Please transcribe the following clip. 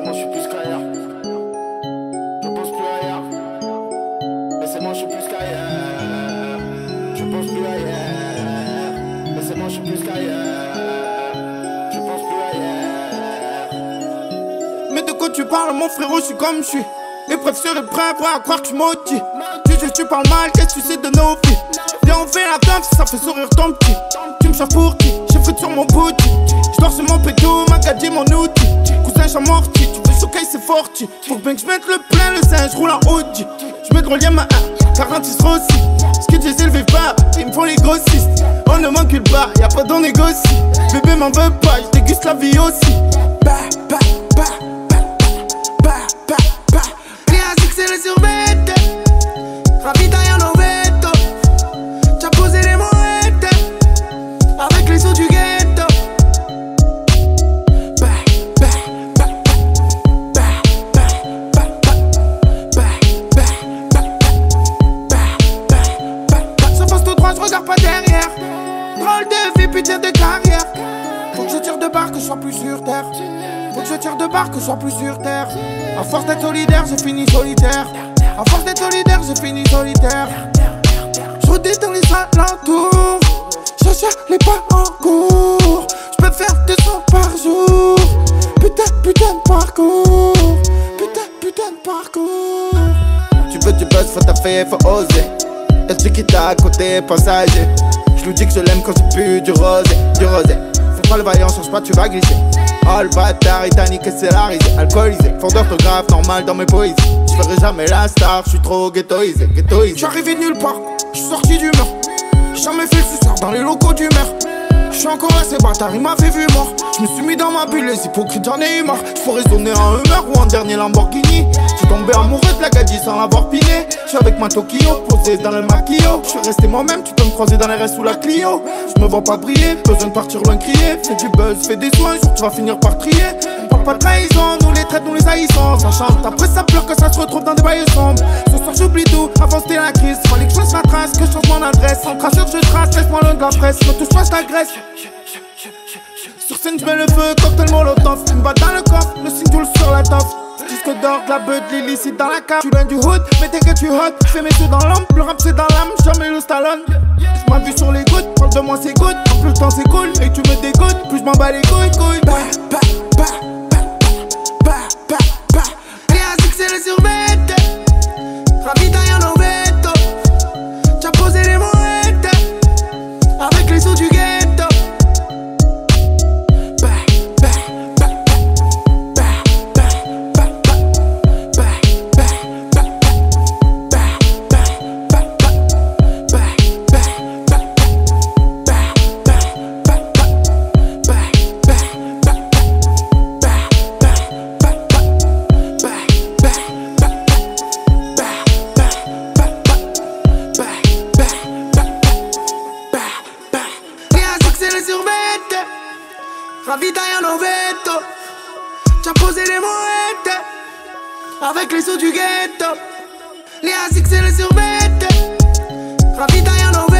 moi je suis plus qu'ailleurs. Je pense plus ailleurs. Laissez-moi, je suis plus qu'ailleurs. Je pense plus ailleurs. Laissez-moi, je suis plus qu'ailleurs. Je pense plus ailleurs. Mais de quoi tu parles, mon frérot, je suis comme je suis. Les preuves seraient prêts à croire que je maudis. Tu parles mal, qu'est-ce que tu sais de nos vies? Viens, on fait la teuf, ça fait sourire ton petit. Tu me cherches pour qui? J'ai frites sur mon booty. J'dors sur mon péto, ma gadget, mon outil. Cousin, j'amortis, tu veux choquer, c'est forti. Faut bien que je mette le plein, le sein, je roule en Audi. Je mets gros lien ma 46 Rossi. Ce que j'ai élevé pas, ils me font les grossistes. On ne m'encule pas, y'a pas d'on négocie. Bébé m'en veut pas, je déguste la vie aussi. Bah, bah, bah, bah, bah, bah, bah. Classique, c'est le survêt. Ravitaille en veto. T'as posé les moettes avec les sous du ghetto. Bah, bah, bah, bah, bah, bah, bah, bah, bah, bah, bah. Ça passe tout droit, je regarde pas derrière. Drôle de vie, putain de carrière. Faut que je tire de barre, que je sois plus sur terre. Faut que je tire de barre, que je sois plus sur terre. À force d'être solidaire, j'ai fini solitaire. À force d'être solidaire, j'ai fini solitaire. Je redis dans les alentours. Cherche les pas en cours. Je peux faire 200 par jour. Putain, putain de parcours. Putain, putain de parcours. Tu veux du buzz, faut taffer, faut oser. Y'a celui qui t'a à côté, passager. Je lui dis que je l'aime quand j'ai bu du rosé, du rosé. Fais pas le vaillant, cherche pas, tu vas glisser. Oh le bâtard, il t'a niqué, c'est la risée. Alcoolisé, fond d'orthographe, normal dans mes poésies. Je ferai jamais la star, je suis trop ghettoisé, ghettoisé. J'suis arrivé de nulle part, j'suis sorti du mur. J'ai jamais fait le suceur dans les locaux du maire. J'suis encore assez bâtard, il m'avait vu mort. J'me suis mis dans ma bulle, les hypocrites j'en ai eu marre. J'pour raisonner en Hummer ou en dernier Lamborghini. J'suis tombé amoureux de la gadji sans l'avoir piné. J'suis avec ma Tokyo, posé dans le maquillot. J'suis resté moi-même, tu peux me croiser dans les restes sous la Clio. J'me vois pas briller, besoin de partir loin crier. Fais du buzz, fais des soins, un jour tu vas finir par trier. On parle pas de trahison, nous les traite, nous les haïssons. Ça chante, après ça pleure que ça se retrouve dans des bails sombres. Ce soir j'oublie tout, avant c'était la crise. Fallait que je fasse ma trace, que je change mon adresse. En cracheur je trace, laisse-moi loin de la presse. Me touche pas, je t'agresse. Sur scène j'mets le feu, cocktail molotov. Une balle dans le coffre, le single sur la toffe. Disque d'or, de la beute, l'illicite dans la cave. Tu viens du hood, mais t'inquiète tu hot. Fais mes yeux dans l'ombre, le rap c'est dans l'âme. Jamais le Stallone. J'm'as vu sur les gouttes, parle de moi c'est good. Plus le temps c'est cool, et tu me dégoûtes. Plus j'm'en bats les couilles, couilles. Bah, bah, bah, bah, bah, bah, bah. Classique, c'est le survêt. Ravitaille en veto. T'as posé les moettes avec les sous du ghetto. Ravitaille en veto. T'as posé les moettes avec les sous du ghetto. Les ASIC c'est le survêt. Ravitaille en veto.